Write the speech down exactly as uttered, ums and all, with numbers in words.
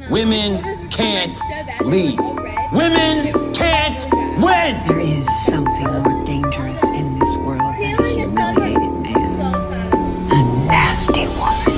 Women can't lead. Women can't win! There is something more dangerous in this world than a humiliated man. A nasty woman.